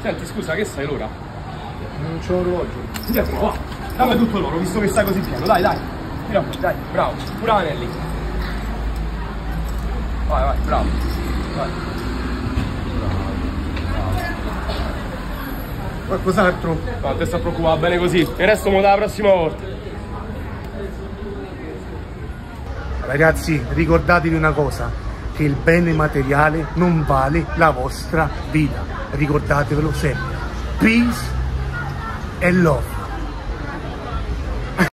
Senti, scusa, che sai l'ora? Non c'ho orologio. Andiamo, va. Dammi tutto l'oro, visto che stai così pieno. Dai, dai. Tira fuori, dai, bravo. Pure anelli. Vai, vai, bravo. Vai. Qualcos'altro? No, te sta preoccupando, bene così. Il resto mo la prossima volta. Ragazzi, ricordatevi una cosa, che il bene materiale non vale la vostra vita. Ricordatevelo sempre. Peace and love.